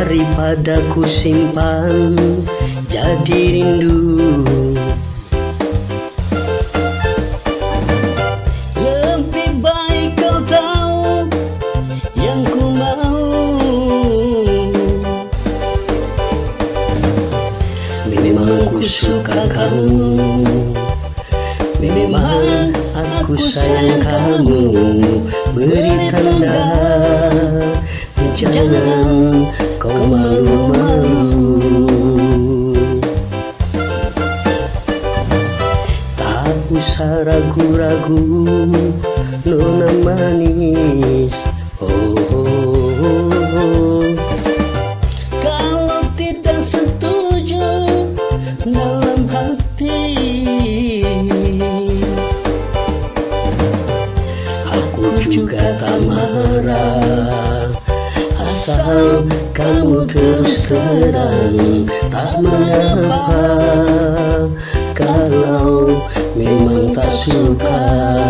daripada ku simpan jadi rindu. Lebih baik kau tahu yang ku mau. Memang ku suka kamu, memang aku sayang kamu. Beri tanda, jangan kau malu-malu. Tak usah ragu-ragu, nona manis. Kalau tidak setuju dalam hati, aku juga tak marah. Asal kamu terus terang, tak mengapa kalau memang tak suka.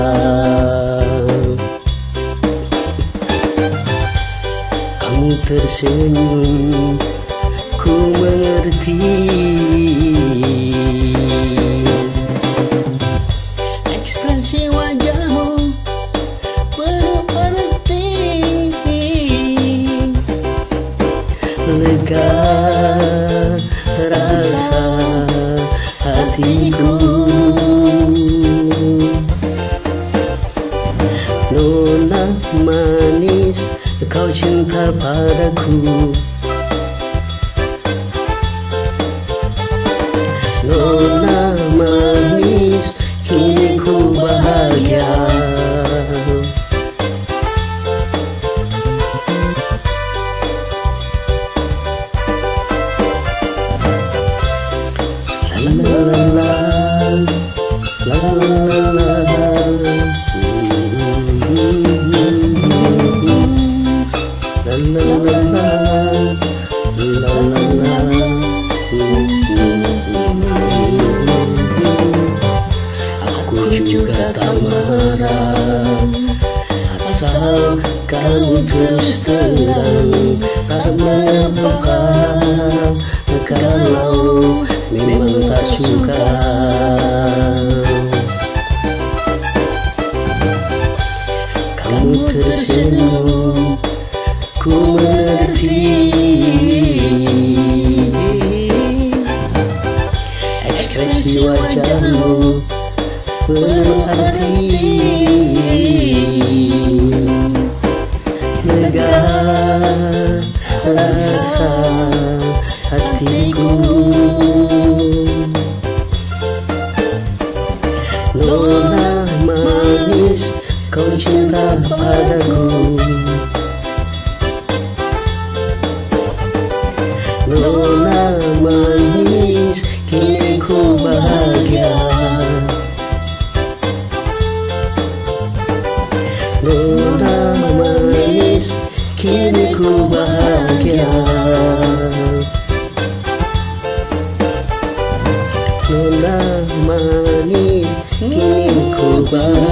Kamu tersenyum, ku mengerti. Ekspresi wajahmu penuh arti. Lega rasa hatiku. Nona manis, kau cinta padaku. Nona manis, kini ku bahagia. Aku juga tak marah, asal kamu terus terang, tak mengapa kalau memang tak suka. Kamu tersenyum, ku mengerti. Ekspresi wajahmu penuh arti. Lega rasa hatiku. Nona manis, kau cinta padaku. Nona manis, kini ku bahagia. Nona manis, kini ku bahagia. Nona manis, kini ku bahagia.